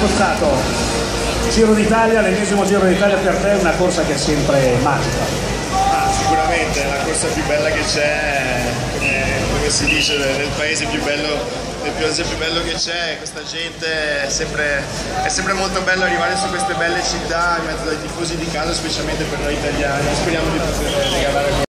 spostato? Giro d'Italia, l'ennesimo Giro d'Italia per te è una corsa che è sempre magica. Sicuramente è la corsa più bella che c'è, come si dice nel paese più bello. Il paese più bello che c'è, questa gente è sempre molto bello arrivare su queste belle città in mezzo ai tifosi di casa, specialmente per noi italiani. Speriamo di poter regalare